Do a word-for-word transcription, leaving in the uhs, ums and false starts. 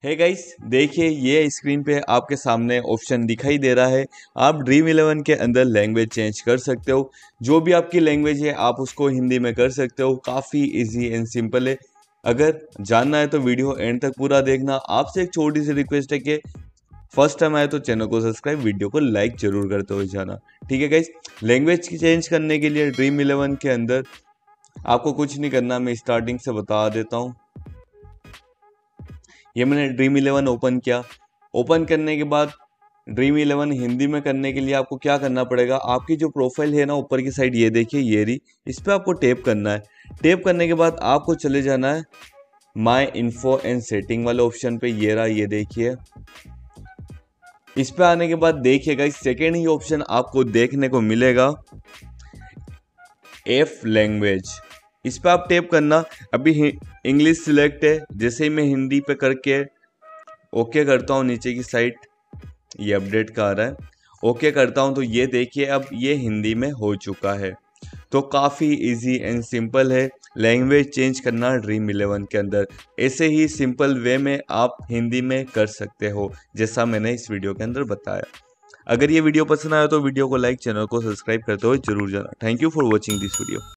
है गाइस, देखिए ये स्क्रीन पे आपके सामने ऑप्शन दिखाई दे रहा है। आप ड्रीम इलेवन के अंदर लैंग्वेज चेंज कर सकते हो। जो भी आपकी लैंग्वेज है आप उसको हिंदी में कर सकते हो। काफ़ी इजी एंड सिंपल है। अगर जानना है तो वीडियो एंड तक पूरा देखना। आपसे एक छोटी सी रिक्वेस्ट है कि फर्स्ट टाइम आए तो चैनल को सब्सक्राइब, वीडियो को लाइक जरूर करते हुए जाना। ठीक है गाइस, लैंग्वेज चेंज करने के लिए ड्रीम इलेवन के अंदर आपको कुछ नहीं करना, मैं स्टार्टिंग से बता देता हूँ। ये मैंने ड्रीम इलेवन ओपन किया। ओपन करने के बाद ड्रीम इलेवन हिंदी में करने के लिए आपको क्या करना पड़ेगा, आपकी जो प्रोफाइल है ना ऊपर की साइड, ये देखिए ये रही, इस पर आपको टैप करना है। टैप करने के बाद आपको चले जाना है माय इन्फो एंड सेटिंग वाले ऑप्शन पे। ये रहा, ये देखिए। इस पे आने के बाद देखिएगा इस सेकेंड ही ऑप्शन आपको देखने को मिलेगा एफ लैंग्वेज। इस पर आप टैप करना। अभी इंग्लिश सिलेक्ट है, जैसे ही मैं हिंदी पे करके ओके करता हूँ, नीचे की साइड ये अपडेट का आ रहा है, ओके करता हूँ तो ये देखिए अब ये हिंदी में हो चुका है। तो काफ़ी इजी एंड सिंपल है लैंग्वेज चेंज करना ड्रीम इलेवन के अंदर। ऐसे ही सिंपल वे में आप हिंदी में कर सकते हो, जैसा मैंने इस वीडियो के अंदर बताया। अगर ये वीडियो पसंद आया तो वीडियो को लाइक, चैनल को सब्सक्राइब करते हुए जरूर जाना। Thank you for watching this video.